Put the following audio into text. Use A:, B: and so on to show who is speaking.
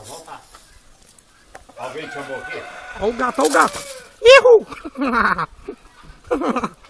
A: voltar. Alguém te chamou aqui?
B: Olha o gato, olha o gato. Erro!